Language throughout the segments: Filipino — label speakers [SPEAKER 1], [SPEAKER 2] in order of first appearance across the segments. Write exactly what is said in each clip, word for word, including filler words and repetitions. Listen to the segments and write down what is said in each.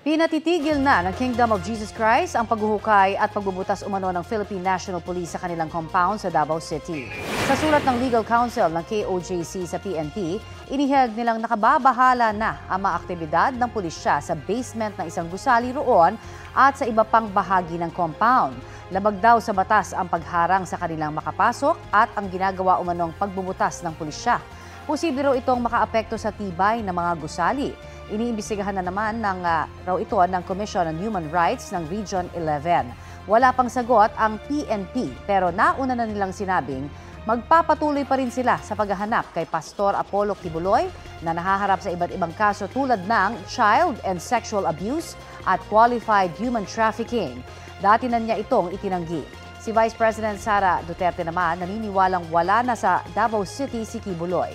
[SPEAKER 1] Pinatitigil na ng Kingdom of Jesus Christ ang paghuhukay at pagbubutas umano ng Philippine National Police sa kanilang compound sa Davao City. Sa sulat ng Legal Counsel ng K O J C sa P N P, inihayag nilang nakababahala na ang mga aktibidad ng pulisya sa basement ng isang gusali roon at sa iba pang bahagi ng compound. Labag daw sa batas ang pagharang sa kanilang makapasok at ang ginagawa umanong pagbubutas ng pulisya. Posible raw itong makaapekto sa tibay ng mga gusali. Iniimbestigahan na naman ng, uh, raw ito ng Commission on Human Rights ng Region eleven. Wala pang sagot ang P N P pero nauna na nilang sinabing magpapatuloy pa rin sila sa paghahanap kay Pastor Apollo Kibuloy na nahaharap sa iba't ibang kaso tulad ng child and sexual abuse at qualified human trafficking. Dati na niya itong itinanggi. Si Vice President Sara Duterte naman naniniwalang wala na sa Davao City si Kibuloy.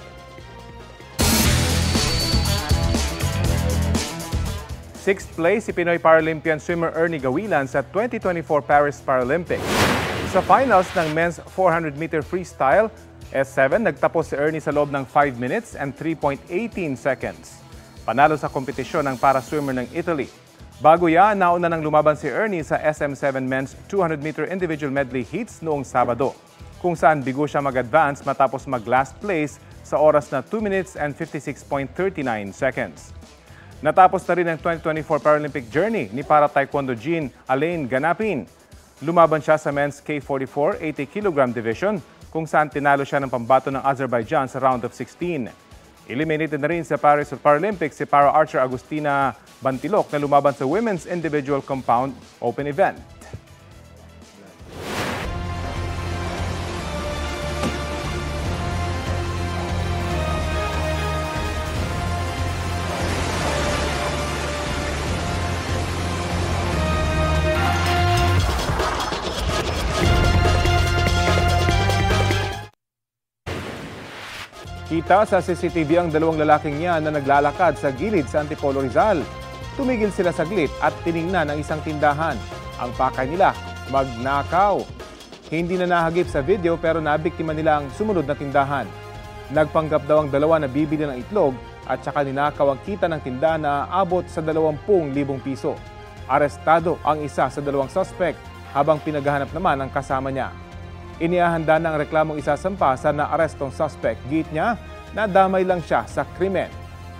[SPEAKER 2] Sixth place si Pinoy Paralympian swimmer Ernie Gawilan sa twenty twenty-four Paris Paralympics. Sa finals ng men's four hundred meter freestyle, S seven nagtapos si Ernie sa loob ng five minutes and three point one eight seconds. Panalo sa kompetisyon ng para-swimmer ng Italy. Bago yan, nauna nang lumaban si Ernie sa S M seven men's two hundred meter individual medley heats noong Sabado, kung saan bigo siya mag-advance matapos mag-last place sa oras na two minutes and fifty-six point three nine seconds. Natapos na rin ang twenty twenty-four Paralympic journey ni para-taekwondo Jean Alain Ganapin. Lumaban siya sa men's K forty-four eighty kilogram division, kung saan tinalo siya ng pambato ng Azerbaijan sa round of sixteen. Eliminated na rin sa Paris Paralympics si para-archer Agustina Bantilok na lumaban sa women's individual compound open event. Kita sa C C T V ang dalawang lalaking yan na naglalakad sa gilid sa Antipolo Rizal. Tumigil sila saglit at tiningnan ang isang tindahan. Ang pakay nila, magnakaw. Hindi na nahagip sa video pero nabiktima nila ang sumunod na tindahan. Nagpanggap daw ang dalawa na bibili ng itlog at saka ninakaw ang kita ng tindahan na abot sa dalawampung libong piso. Arestado ang isa sa dalawang suspect habang pinaghahanap naman ang kasama niya. Inihahanda na ang reklamong isasampa sa na-arestong suspect. Git niya, nadamay lang siya sa krimen.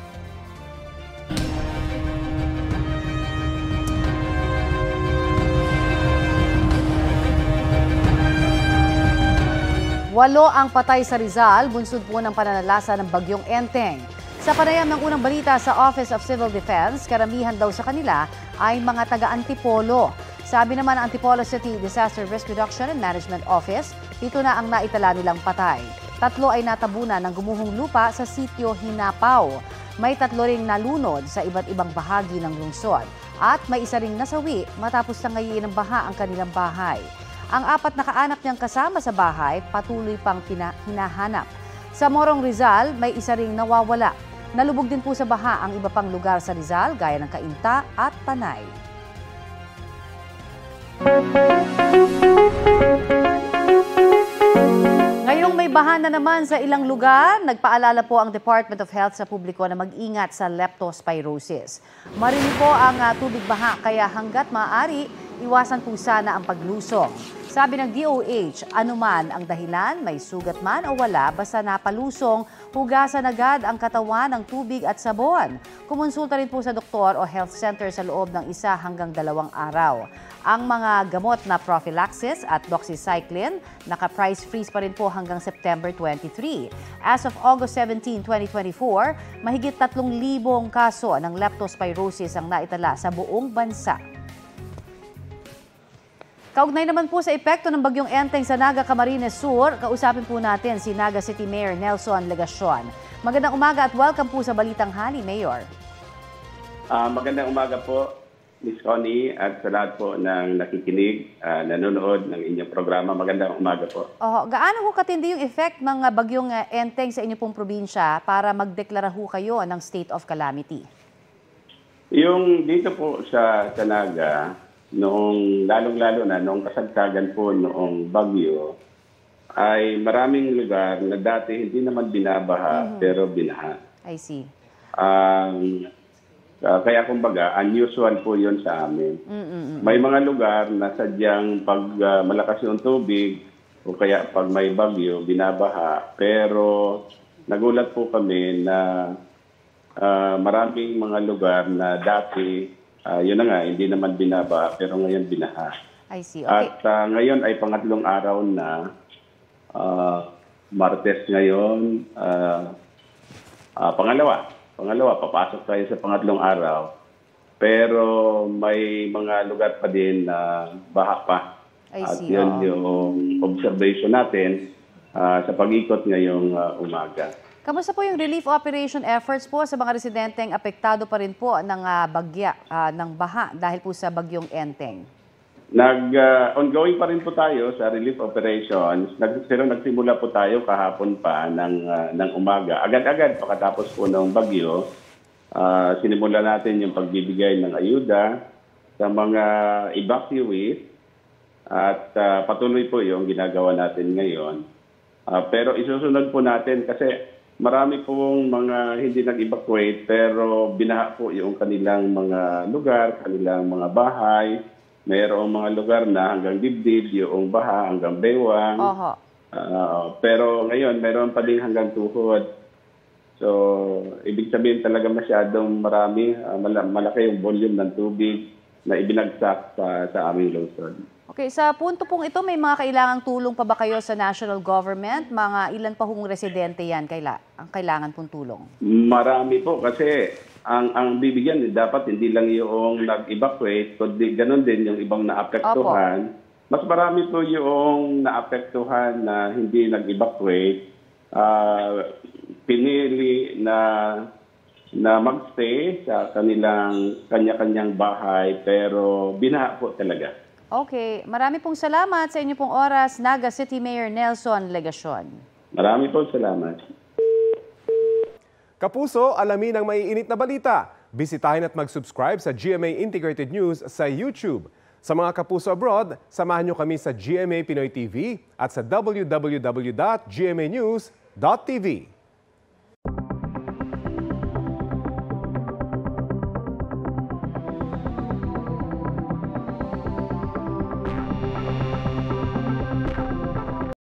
[SPEAKER 1] Walo ang patay sa Rizal, bunsod po ng pananalasa ng Bagyong Enteng. Sa panayam ng unang balita sa Office of Civil Defense, karamihan daw sa kanila ay mga taga-Antipolo. Sabi naman ng Antipolo City Disaster Risk Reduction and Management Office, pito na ang naitala nilang patay. Tatlo ay natabunan ng gumuhong lupa sa sitio Hinapaw. May tatlo ring nalunod sa iba't ibang bahagi ng lungsod. At may isa ring nasawi matapos tangayin ng baha ang kanilang bahay. Ang apat na kaanak niyang kasama sa bahay patuloy pang hinahanap. Sa Morong Rizal, may isa ring nawawala. Nalubog din po sa baha ang iba pang lugar sa Rizal gaya ng Cainta at Panay. Ngayong may baha na naman sa ilang lugar, nagpaalala po ang Department of Health sa publiko na mag-ingat sa leptospirosis. Marinig po ang uh, tubig baha kaya hanggat maaari, iwasan po sana ang paglusong. Sabi ng D O H, anuman ang dahilan, may sugat man o wala, basta napalusong, hugasan agad ang katawan ng tubig at sabon. Kumonsulta rin po sa doktor o health center sa loob ng isa hanggang dalawang araw. Ang mga gamot na prophylaxis at doxycycline, naka-price freeze pa rin po hanggang September twenty-three. As of August seventeenth, twenty twenty-four, mahigit tatlong libong kaso ng leptospirosis ang naitala sa buong bansa. Kaugnay naman po sa epekto ng Bagyong Enteng sa Naga, Camarines Sur, kausapin po natin si Naga City Mayor Nelson Legacion. Magandang umaga at welcome po sa Balitang Hali, Mayor.
[SPEAKER 3] Uh, magandang umaga po, Miz Connie, at sa lahat po ng nakikinig, uh, nanonood ng inyong programa. Magandang umaga po.
[SPEAKER 1] Oh, gaano ho katindi yung effect ng Bagyong Enteng sa inyong pong probinsya para magdeklara ho kayo ng state of calamity?
[SPEAKER 3] Yung dito po sa, sa Naga, noong lalong-lalo na noong kasagsagan po noong bagyo, ay maraming lugar na dati hindi naman binabaha, mm-hmm. pero binaha.
[SPEAKER 1] I see.
[SPEAKER 3] Um, Ah, kaya kumbaga, unusual po yun sa amin.
[SPEAKER 1] Mm-mm.
[SPEAKER 3] May mga lugar na sadyang pag ah, malakas yung tubig o kaya pag may bagyo, binabaha. Pero nagulat po kami na ah, maraming mga lugar na dati, ah, yun na nga, hindi naman binabaha, pero ngayon binaha.
[SPEAKER 1] I see. Okay.
[SPEAKER 3] At ah, ngayon ay pangatlong araw na, ah, Martes ngayon, ah, ah, pangalawa. Pangalawa, papasok tayo sa pangatlong araw. Pero may mga lugar pa din na baha pa.
[SPEAKER 1] I
[SPEAKER 3] At
[SPEAKER 1] see,
[SPEAKER 3] yun
[SPEAKER 1] oo.
[SPEAKER 3] yung observation natin ah, sa pag-ikot ngayong ah, umaga.
[SPEAKER 1] Kamusta po yung relief operation efforts po sa mga residenteng apektado pa rin po ng ah, bagya, ah, ng baha dahil po sa bagyong Enteng?
[SPEAKER 3] Nag, ah, ongoing pa rin po tayo sa relief operations. Nag, pero nagsimula po tayo kahapon pa ng, ah, ng umaga. Agad-agad pagkatapos po ng bagyo, ah, sinimula natin yung pagbibigay ng ayuda sa mga evacuees at ah, patuloy po yung ginagawa natin ngayon. Ah, pero isusunod po natin kasi marami pong mga hindi nag-evacuate pero binaha po yung kanilang mga lugar, kanilang mga bahay. Mayroong mga lugar na hanggang dibdib, yung baha hanggang bewang.
[SPEAKER 1] Oho.
[SPEAKER 3] Ah, pero ngayon, mayroon pa din hanggang tuhod. So, ibig sabihin talaga masyadong marami, ah, mala- malaki yung volume ng tubig na ibinagsak sa, sa aming lungsod.
[SPEAKER 1] Okay, sa punto pong ito, may mga kailangang tulong pa ba kayo sa national government? Mga ilan pa hong residente yan kaila ang kailangan pong tulong?
[SPEAKER 3] Marami po kasi ang ang bibigyan eh, dapat hindi lang yung nag-evacuate, kundi ganun din yung ibang naapektuhan. Mas marami po yung naapektuhan na hindi nag-evacuate. Ah, pinili na na magstay sa kanilang kanya-kanyang bahay pero binaha po talaga.
[SPEAKER 1] Okay, marami pong salamat sa inyo pong oras, Naga City Mayor Nelson Legasyon.
[SPEAKER 3] Marami po salamat.
[SPEAKER 2] Kapuso, alamin ang maiinit na balita. Bisitahin at mag-subscribe sa G M A Integrated News sa YouTube. Sa mga kapuso abroad, samahan nyo kami sa G M A Pinoy T V at sa w w w dot g m a news dot t v.